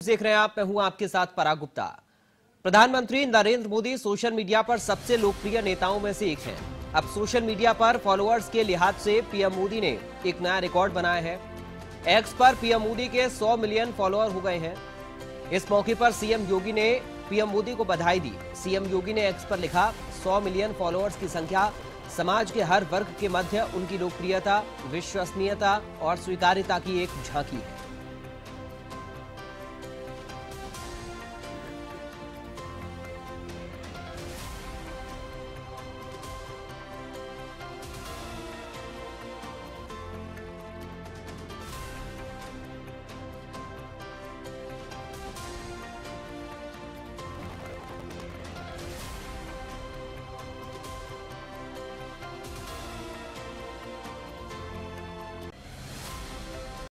देख रहे हैं आप, मैं हूं आपके साथ पराग गुप्ता। प्रधानमंत्री नरेंद्र मोदी सोशल मीडिया पर सबसे लोकप्रिय नेताओं में से एक हैं। अब सोशल मीडिया पर फॉलोअर्स के लिहाज से पीएम मोदी ने एक नया रिकॉर्ड बनाया है। एक्स पर पीएम मोदी के 100 मिलियन फॉलोअर हो गए हैं। इस मौके पर सीएम योगी ने पीएम मोदी को बधाई दी। सीएम योगी ने एक्स पर लिखा, 100 मिलियन फॉलोअर्स की संख्या समाज के हर वर्ग के मध्य उनकी लोकप्रियता, विश्वसनीयता और स्वीकार्यता की एक झांकी है।